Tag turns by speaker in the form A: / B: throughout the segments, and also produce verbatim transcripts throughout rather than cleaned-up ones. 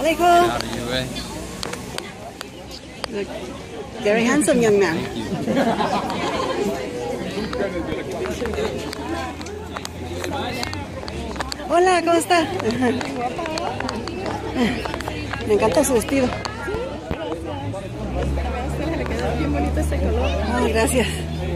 A: Hello.
B: How do you, eh?
A: Look, very handsome young man. Hola, ¿cómo está? Me encanta su vestido.
C: Le quedó bien bonito ese color.
A: Oh, gracias.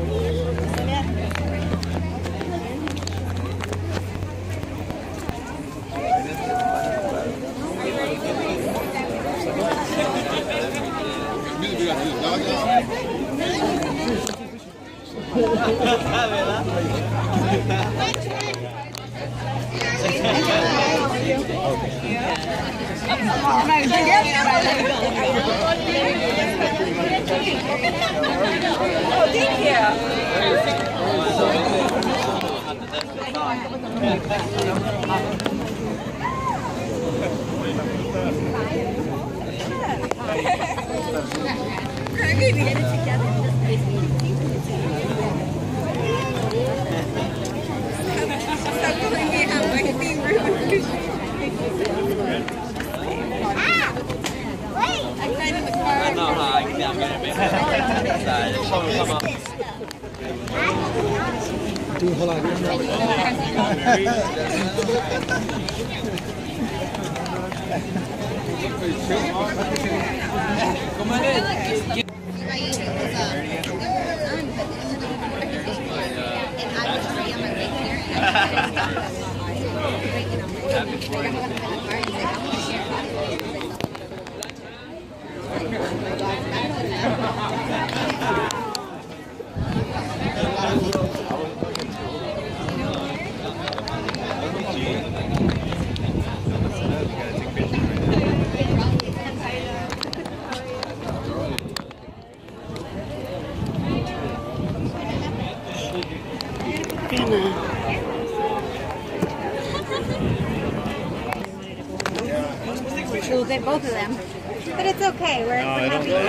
C: We'll get both of them. But it's okay. We're,
D: No,
C: we're happy.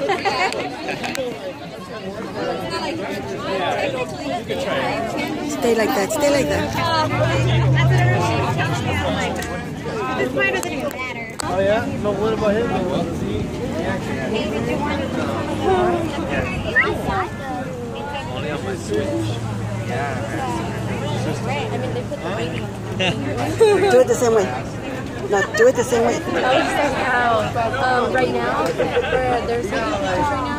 A: Stay like that. Stay like that.
C: That's what everyone tells me. I'm like, this might doesn't even matter.
D: Oh yeah? No, what about him?
C: Hey, did you want to
D: Only on my Switch. Yeah.
C: I mean, they put the rating on the
A: Do it the same way. No, do it the same way.
C: um, right now, there's a right now.